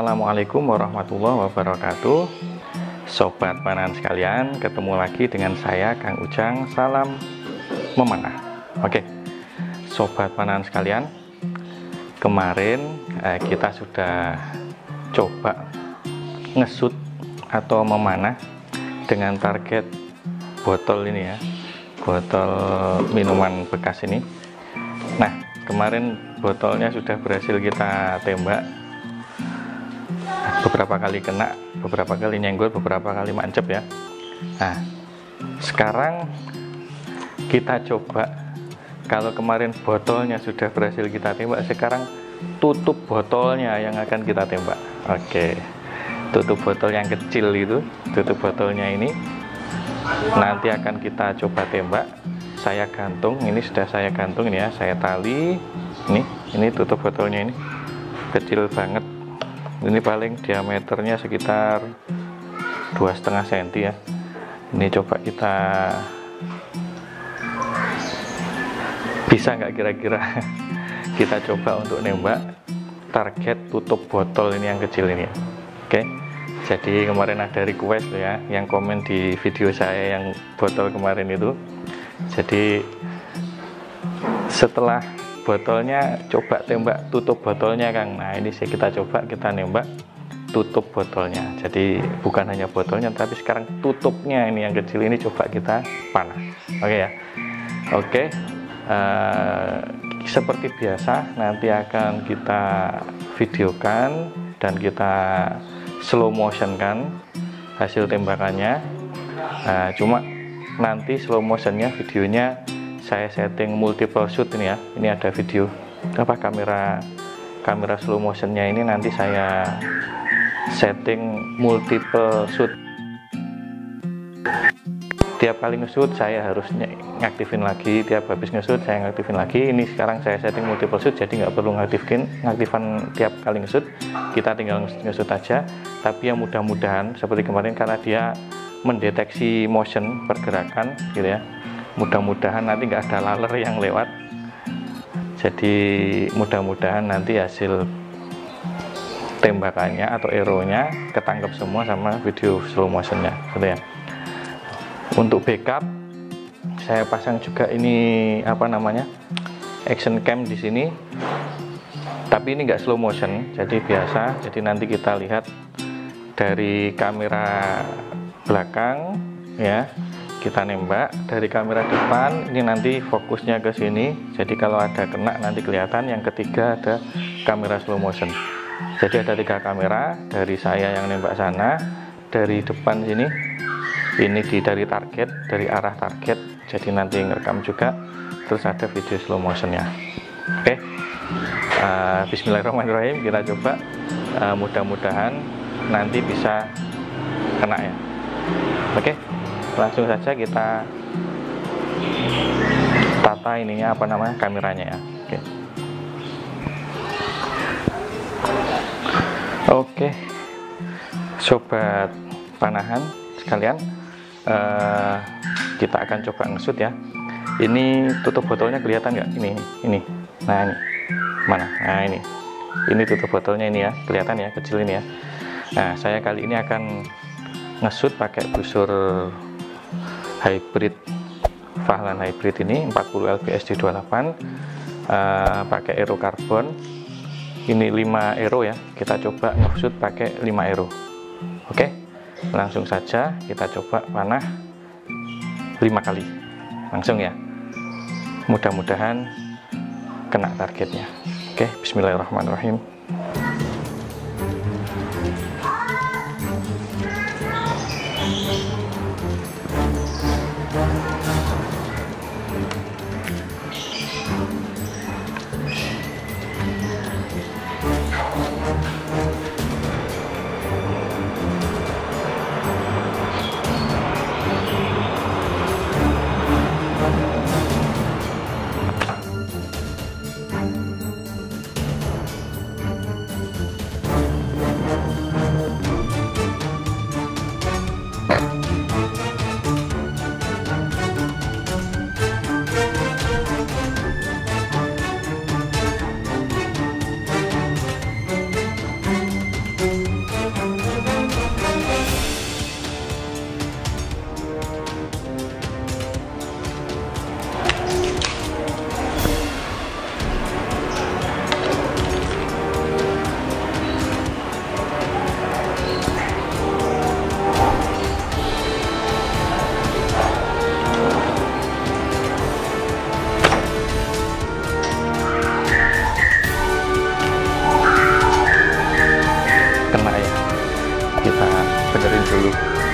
Assalamualaikum warahmatullahi wabarakatuh. Sobat panahan sekalian, ketemu lagi dengan saya Kang Ujang. Salam memanah. Oke, sobat panahan sekalian, kemarin kita sudah coba ngesut atau memanah dengan target botol ini ya, botol minuman bekas ini. Nah, kemarin botolnya sudah berhasil kita tembak, beberapa kali kena, beberapa kali nyenggol, beberapa kali mancep ya. Nah, sekarang kita coba, kalau kemarin botolnya sudah berhasil kita tembak, sekarang tutup botolnya yang akan kita tembak. Oke, tutup botol yang kecil itu, tutup botolnya ini nanti akan kita coba tembak. Saya gantung, ini sudah saya gantung ini ya, saya tali ini tutup botolnya, ini kecil banget, ini paling diameternya sekitar 2,5 cm ya. Ini coba kita, bisa nggak kira-kira kita coba untuk nembak target tutup botol ini yang kecil ini ya. Oke, jadi kemarin ada request ya, yang komen di video saya yang botol kemarin itu. Jadi setelah botolnya, coba tembak tutup botolnya Kang. Nah, ini sih kita coba, kita nembak tutup botolnya. Jadi bukan hanya botolnya, tapi sekarang tutupnya ini yang kecil ini coba kita panah. Oke ya. Oke, seperti biasa nanti akan kita videokan dan kita slow motion kan hasil tembakannya. Cuma nanti slow motionnya, videonya saya setting multiple shoot ini ya. Ini ada video kamera slow motionnya, ini nanti saya setting multiple shoot. Tiap kali nge-shoot saya harus ngaktifin lagi, tiap habis nge-shoot saya ngaktifin lagi. Ini sekarang saya setting multiple shoot, jadi nggak perlu ngaktifan tiap kali nge-shoot, kita tinggal nge-shoot aja. Tapi yang mudah-mudahan seperti kemarin, karena dia mendeteksi motion, pergerakan gitu ya, mudah-mudahan nanti nggak ada laler yang lewat. Jadi mudah-mudahan nanti hasil tembakannya atau arrow-nya ketangkep semua sama video slow motionnya gitu ya. Untuk backup saya pasang juga ini action cam di sini, tapi ini nggak slow motion, jadi biasa. Jadi nanti kita lihat dari kamera belakang ya, kita nembak dari kamera depan, ini nanti fokusnya ke sini. Jadi kalau ada kena nanti kelihatan. Yang ketiga ada kamera slow motion. Jadi ada 3 kamera, dari saya yang nembak sana, dari depan sini, ini dari target, dari arah target. Jadi nanti ngerekam juga, terus ada video slow motionnya. Oke, Bismillahirrahmanirrahim, kita coba. Mudah-mudahan nanti bisa kena ya. Oke, langsung saja kita tata ininya kameranya ya. Oke, sobat panahan sekalian, kita akan coba ngesut ya. Ini tutup botolnya kelihatan nggak? Ini. Nah, ini mana? Nah, ini tutup botolnya ini ya, kelihatan ya, kecil ini ya. Nah, saya kali ini akan ngesut pakai busur hybrid, Fahlan hybrid ini 40 lbs di 28, pakai aero karbon. Ini 5 aero ya, kita coba ngesut pakai 5 aero. Oke, langsung saja kita coba panah 5 kali langsung ya, mudah-mudahan kena targetnya. Oke, bismillahirrahmanirrahim. kering dulu.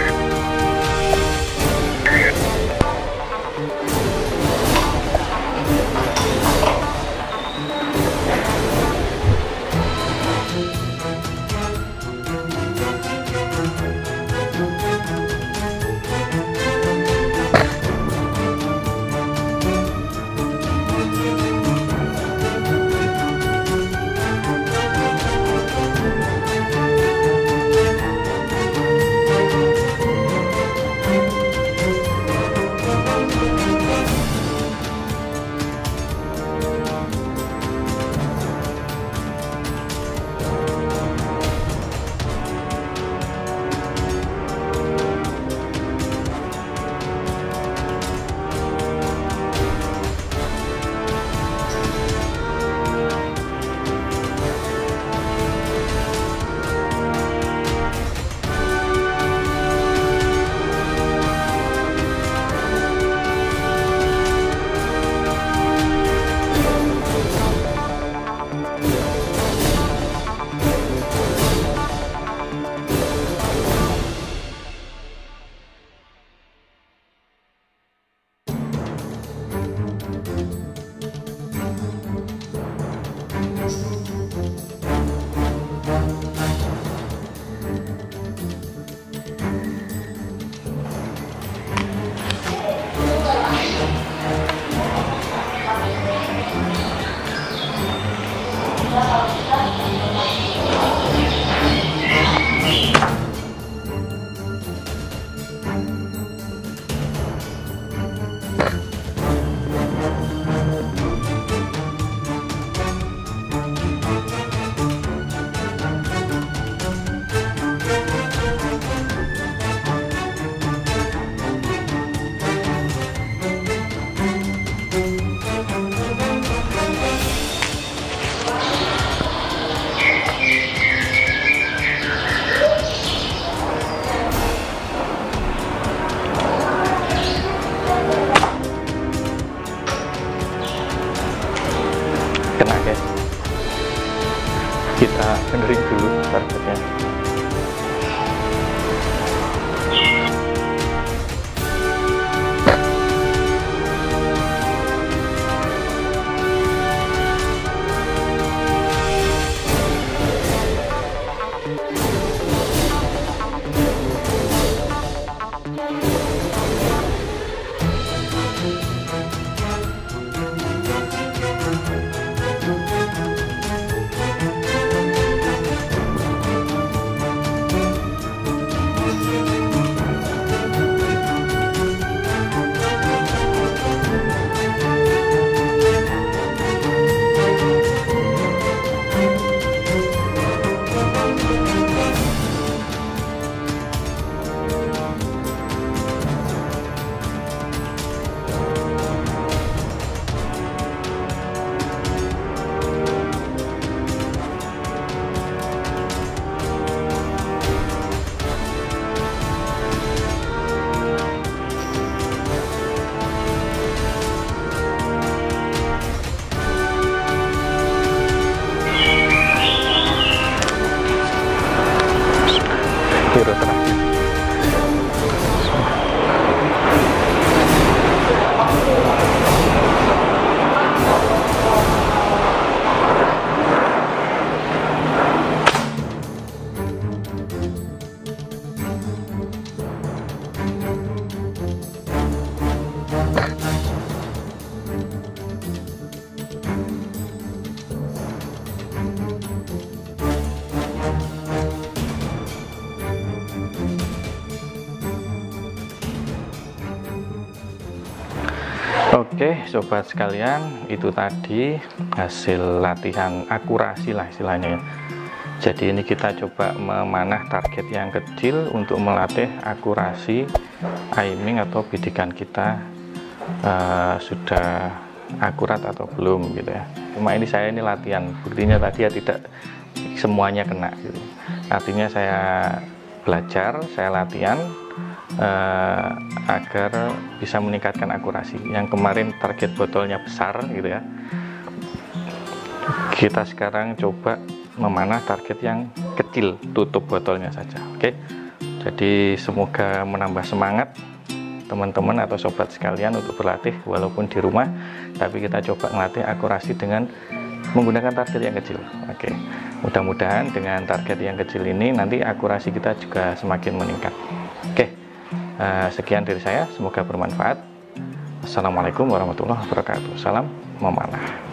Kena guys, kita benerin dulu targetnya. Hero terakhir. Oke sobat sekalian, itu tadi hasil latihan akurasi lah istilahnya ya. Jadi ini kita coba memanah target yang kecil untuk melatih akurasi aiming atau bidikan kita sudah akurat atau belum gitu ya. Cuma ini saya ini latihan, buktinya tadi ya tidak semuanya kena gitu. Artinya saya belajar, saya latihan agar bisa meningkatkan akurasi. Yang kemarin target botolnya besar gitu ya, kita sekarang coba memanah target yang kecil, tutup botolnya saja. Oke, Jadi semoga menambah semangat teman-teman atau sobat sekalian untuk berlatih walaupun di rumah, tapi kita coba ngelatih akurasi dengan menggunakan target yang kecil. Oke, mudah-mudahan dengan target yang kecil ini nanti akurasi kita juga semakin meningkat. Oke, sekian dari saya, semoga bermanfaat. Assalamualaikum warahmatullahi wabarakatuh. Salam memanah.